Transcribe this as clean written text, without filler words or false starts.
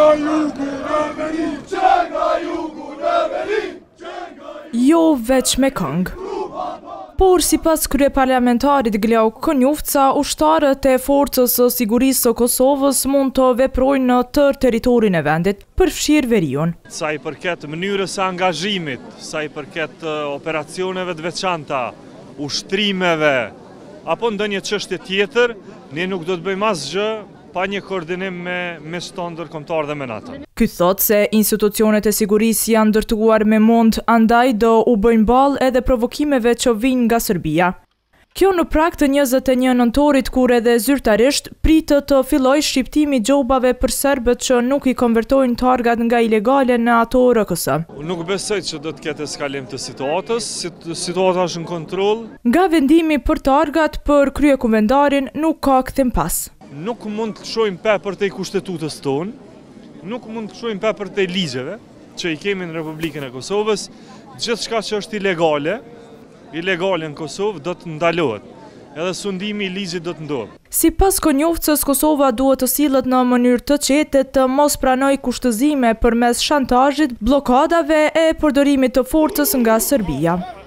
Jo veç me këngë. Por sipas kryeparlamentarit Glauk Konjufca, ushtarët e forcës së sigurisë së Kosovës mund të veprojnë në tërë territorin e vendit, përfshirë veriun. Sa i përket mënyrës së angazhimit, sa i përket operacioneve të veçanta, ushtrimeve, apo ndonjë çështje tjetër, ne nuk do të bëjmë asgjë pa një koordinim me shton ndërkombëtar dhe me NATO. Ky thot se institucionet e sigurisë janë ndërtuar me mund, andaj do u bëjnë ballë edhe provokimeve që vijnë nga Serbia. Kjo në prag të 21 nëntorit, kur edhe zyrtarisht pritet të fillojë shqiptimi gjobave për serbët që nuk i konvertojnë targat nga ilegale në ato RKS. Nuk besoj që do të ketë eskalim të situatës, situata është në kontroll. Nga vendimi për targat për kryekumvendarin nuk ka kthim pas. Nuk mund të shojmë pepër të kushtetutës tonë, nuk mund të shojmë pepër të ligjeve që i kemi në Republikën e Kosovës, gjithçka që është ilegale në Kosovë do të ndalohet, edhe sundimi i ligjit do të ndodhë. Sipas Konjufcës, Kosova duhet të sillet në mënyrë të qetë të mos pranojë kushtëzime përmes shantazhit, bllokadave e përdorimit të forcës nga Serbia.